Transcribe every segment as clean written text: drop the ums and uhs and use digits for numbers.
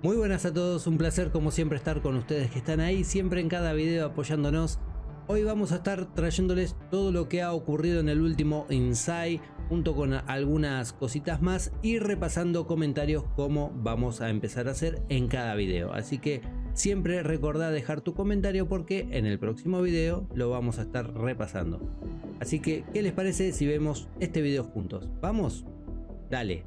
Muy buenas a todos, un placer como siempre estar con ustedes que están ahí siempre en cada video apoyándonos. Hoy vamos a estar trayéndoles todo lo que ha ocurrido en el último Inside junto con algunas cositas más y repasando comentarios como vamos a empezar a hacer en cada video. Así que siempre recordá dejar tu comentario porque en el próximo video lo vamos a estar repasando. Así que, ¿qué les parece si vemos este video juntos? ¿Vamos? Dale.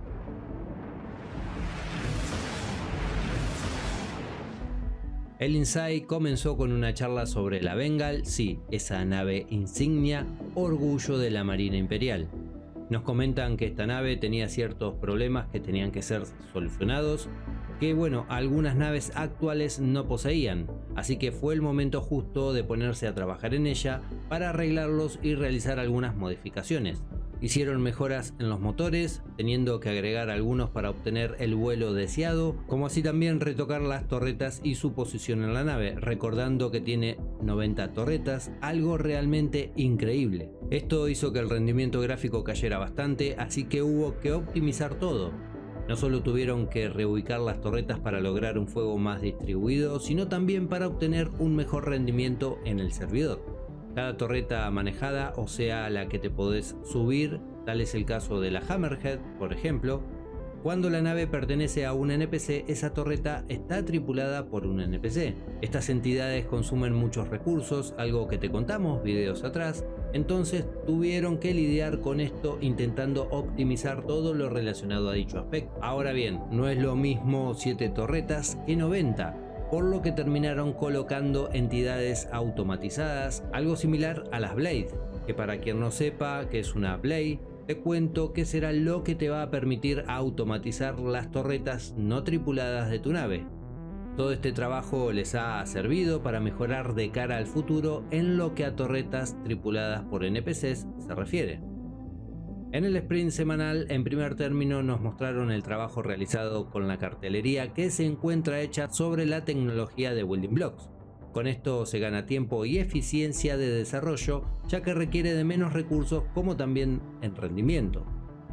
El Inside comenzó con una charla sobre la Bengal, sí, esa nave insignia, orgullo de la Marina Imperial. Nos comentan que esta nave tenía ciertos problemas que tenían que ser solucionados, que bueno, algunas naves actuales no poseían, así que fue el momento justo de ponerse a trabajar en ella para arreglarlos y realizar algunas modificaciones. Hicieron mejoras en los motores, teniendo que agregar algunos para obtener el vuelo deseado, como así también retocar las torretas y su posición en la nave, recordando que tiene 90 torretas, algo realmente increíble. Esto hizo que el rendimiento gráfico cayera bastante, así que hubo que optimizar todo. No solo tuvieron que reubicar las torretas para lograr un fuego más distribuido, sino también para obtener un mejor rendimiento en el servidor. Cada torreta manejada, o sea la que te podés subir, tal es el caso de la Hammerhead, por ejemplo. Cuando la nave pertenece a un NPC, esa torreta está tripulada por un NPC. Estas entidades consumen muchos recursos, algo que te contamos videos atrás, entonces tuvieron que lidiar con esto intentando optimizar todo lo relacionado a dicho aspecto. Ahora bien, no es lo mismo 7 torretas que 90. Por lo que terminaron colocando entidades automatizadas, algo similar a las Blade, que para quien no sepa qué es una Blade, te cuento que será lo que te va a permitir automatizar las torretas no tripuladas de tu nave. Todo este trabajo les ha servido para mejorar de cara al futuro en lo que a torretas tripuladas por NPCs se refiere. En el sprint semanal, en primer término, nos mostraron el trabajo realizado con la cartelería que se encuentra hecha sobre la tecnología de Building Blocks. Con esto se gana tiempo y eficiencia de desarrollo, ya que requiere de menos recursos como también en rendimiento.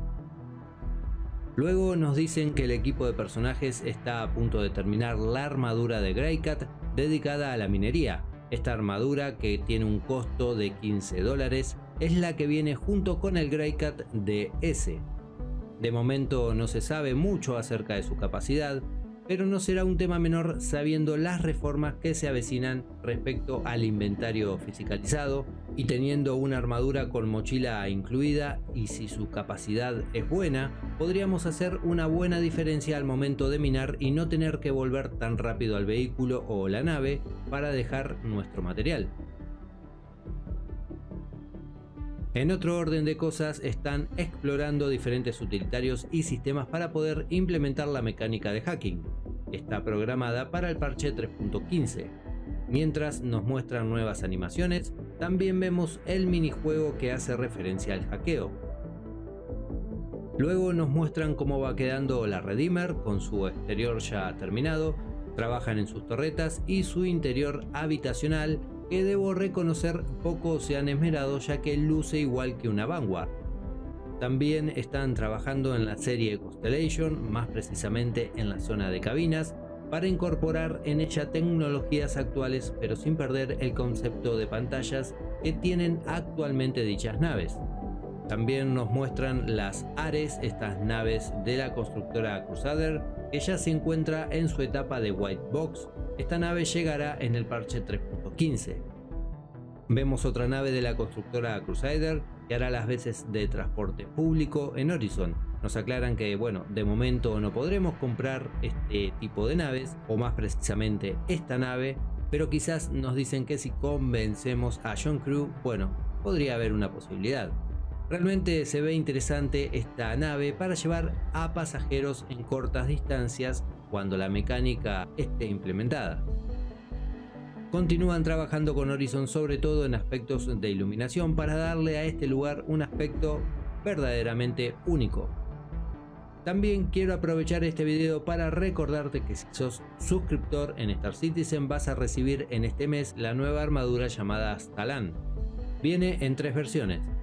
Luego nos dicen que el equipo de personajes está a punto de terminar la armadura de Greycat dedicada a la minería. Esta armadura, que tiene un costo de $15, es la que viene junto con el Greycat DS. De momento no se sabe mucho acerca de su capacidad, pero no será un tema menor sabiendo las reformas que se avecinan respecto al inventario fiscalizado y teniendo una armadura con mochila incluida, y si su capacidad es buena, podríamos hacer una buena diferencia al momento de minar y no tener que volver tan rápido al vehículo o la nave para dejar nuestro material. En otro orden de cosas, están explorando diferentes utilitarios y sistemas para poder implementar la mecánica de hacking. Está programada para el parche 3.15. Mientras nos muestran nuevas animaciones, también vemos el minijuego que hace referencia al hackeo. Luego nos muestran cómo va quedando la Redeemer con su exterior ya terminado, trabajan en sus torretas y su interior habitacional, que debo reconocer poco se han esmerado ya que luce igual que una Vanguard. También están trabajando en la serie Constellation, más precisamente en la zona de cabinas, para incorporar en ella tecnologías actuales pero sin perder el concepto de pantallas que tienen actualmente dichas naves. También nos muestran las Ares, estas naves de la constructora Crusader, que ya se encuentra en su etapa de White Box. Esta nave llegará en el parche 3.15. Vemos otra nave de la constructora Crusader que hará las veces de transporte público en Horizon. Nos aclaran que bueno, de momento no podremos comprar este tipo de naves, o más precisamente esta nave, pero quizás nos dicen que si convencemos a John Crew, bueno, podría haber una posibilidad. Realmente se ve interesante esta nave para llevar a pasajeros en cortas distancias cuando la mecánica esté implementada. Continúan trabajando con Horizon sobre todo en aspectos de iluminación para darle a este lugar un aspecto verdaderamente único. También quiero aprovechar este video para recordarte que si sos suscriptor en Star Citizen vas a recibir en este mes la nueva armadura llamada Stalan. Viene en 3 versiones,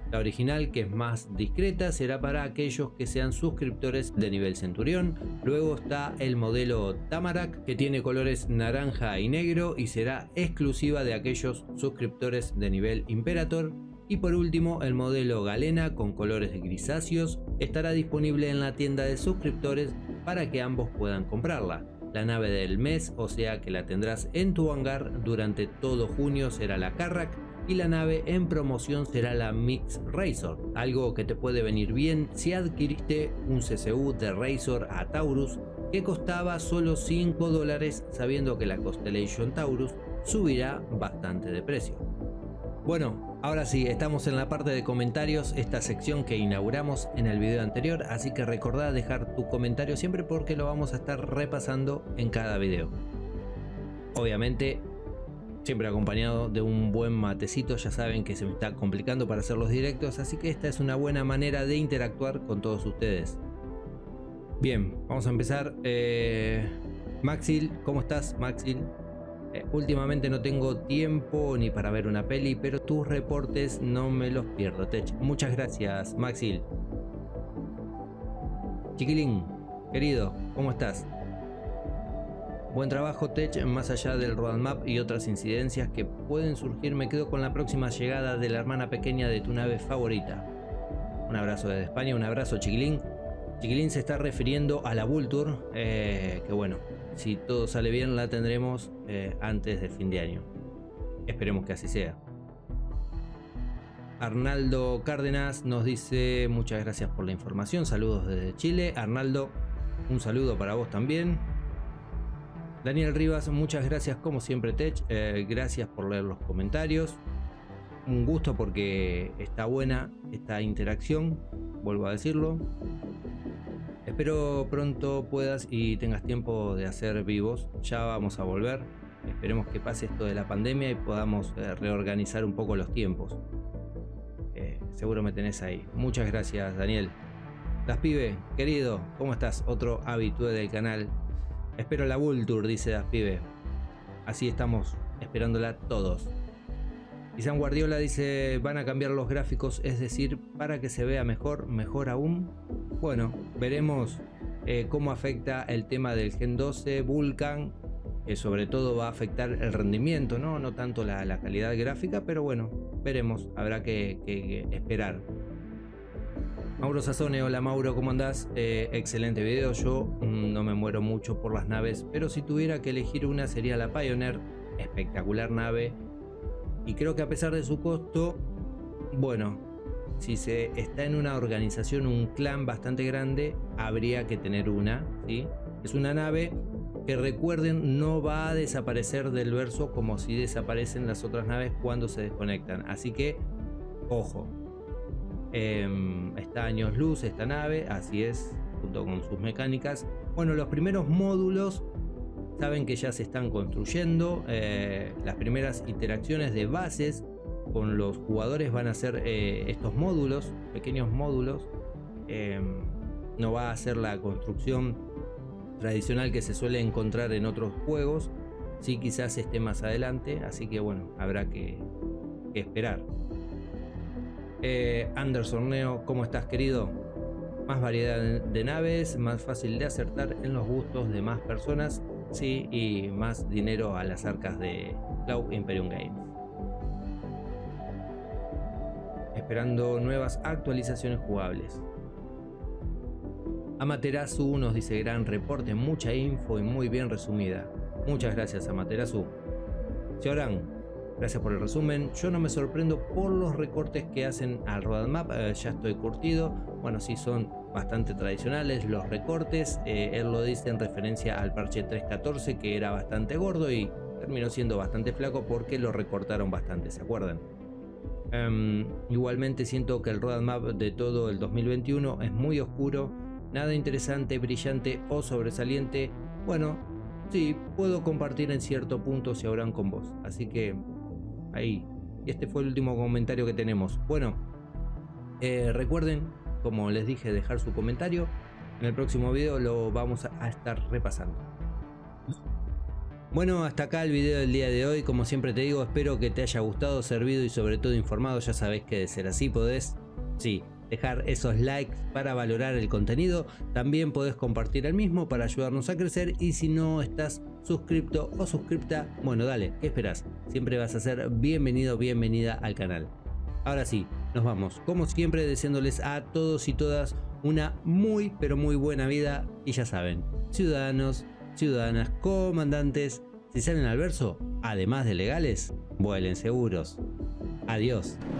La original, que es más discreta, será para aquellos que sean suscriptores de nivel Centurión. Luego está el modelo Tamarack, que tiene colores naranja y negro y será exclusiva de aquellos suscriptores de nivel Imperator. Y por último, el modelo Galena, con colores grisáceos, estará disponible en la tienda de suscriptores para que ambos puedan comprarla. La nave del mes, o sea que la tendrás en tu hangar durante todo junio, será la Carrack, y la nave en promoción será la Mix Razor, algo que te puede venir bien si adquiriste un CCU de Razor a Taurus que costaba solo $5, sabiendo que la Constellation Taurus subirá bastante de precio. Bueno, ahora sí, estamos en la parte de comentarios, esta sección que inauguramos en el video anterior, así que recordá dejar tu comentario siempre porque lo vamos a estar repasando en cada video. Obviamente, siempre acompañado de un buen matecito. Ya saben que se me está complicando para hacer los directos, así que esta es una buena manera de interactuar con todos ustedes. Bien, vamos a empezar. Maxil, ¿cómo estás, Maxil? Últimamente no tengo tiempo ni para ver una peli, pero tus reportes no me los pierdo, Tech. Muchas gracias, Maxil. Chiquilín, querido, ¿cómo estás? Buen trabajo, Tech. Más allá del roadmap y otras incidencias que pueden surgir, me quedo con la próxima llegada de la hermana pequeña de tu nave favorita. Un abrazo desde España, un abrazo, Chiquilín. Chiquilín se está refiriendo a la Vulture, que bueno, si todo sale bien la tendremos antes de fin de año. Esperemos que así sea. Arnaldo Cárdenas nos dice muchas gracias por la información, saludos desde Chile. Arnaldo, un saludo para vos también. Daniel Rivas, muchas gracias como siempre, Tech. Gracias por leer los comentarios. Un gusto porque está buena esta interacción, vuelvo a decirlo. Espero pronto puedas y tengas tiempo de hacer vivos. Ya vamos a volver. Esperemos que pase esto de la pandemia y podamos reorganizar un poco los tiempos. Seguro me tenés ahí. Muchas gracias, Daniel. Das Pibe, querido, ¿cómo estás? Otro habitué del canal. Espero la Vulture, dice Das Pibe. Así estamos esperándola todos. Y San Guardiola dice, van a cambiar los gráficos, es decir, para que se vea mejor, mejor aún. Bueno, veremos cómo afecta el tema del Gen 12 Vulcan, que sobre todo va a afectar el rendimiento, no tanto la calidad gráfica, pero bueno, veremos, habrá que esperar. Mauro Sazone, hola Mauro, ¿cómo andás? Excelente video, yo no me muero mucho por las naves, pero si tuviera que elegir una sería la Pioneer, espectacular nave, y creo que a pesar de su costo, bueno, si se está en una organización, un clan bastante grande, habría que tener una, ¿sí? Es una nave que, recuerden, no va a desaparecer del verso como si desaparecen las otras naves cuando se desconectan, así que, ojo. Está años luz esta nave, así es, junto con sus mecánicas. Bueno, los primeros módulos saben que ya se están construyendo. Las primeras interacciones de bases con los jugadores van a ser estos módulos, pequeños módulos. No va a ser la construcción tradicional que se suele encontrar en otros juegos. Sí, quizás esté más adelante, así que bueno, habrá que esperar. Anderson Neo, ¿cómo estás, querido? Más variedad de naves, más fácil de acertar en los gustos de más personas, sí, y más dinero a las arcas de Cloud Imperium Games. Esperando nuevas actualizaciones jugables. Amaterasu nos dice gran reporte, mucha info y muy bien resumida. Muchas gracias, Amaterasu. Xiaoran, gracias por el resumen. Yo no me sorprendo por los recortes que hacen al roadmap, ya estoy curtido. Bueno, sí, son bastante tradicionales los recortes. Él lo dice en referencia al parche 3.14, que era bastante gordo y terminó siendo bastante flaco porque lo recortaron bastante, ¿se acuerdan? Igualmente siento que el roadmap de todo el 2021 es muy oscuro, nada interesante, brillante o sobresaliente. Bueno, sí, puedo compartir en cierto punto si habrán con vos, así que ahí, este fue el último comentario que tenemos. Bueno, recuerden, como les dije, dejar su comentario. En el próximo video lo vamos a estar repasando. Bueno, hasta acá el video del día de hoy. Como siempre te digo, espero que te haya gustado, servido y sobre todo informado. Ya sabés que de ser así podés, sí, dejar esos likes para valorar el contenido. También podés compartir el mismo para ayudarnos a crecer. Y si no estás suscripto o suscripta, bueno, dale, ¿qué esperás? Siempre vas a ser bienvenido, bienvenida al canal. Ahora sí, nos vamos, como siempre, deseándoles a todos y todas una muy, pero muy buena vida. Y ya saben, ciudadanos, ciudadanas, comandantes, si salen al verso, además de legales, vuelen seguros. Adiós.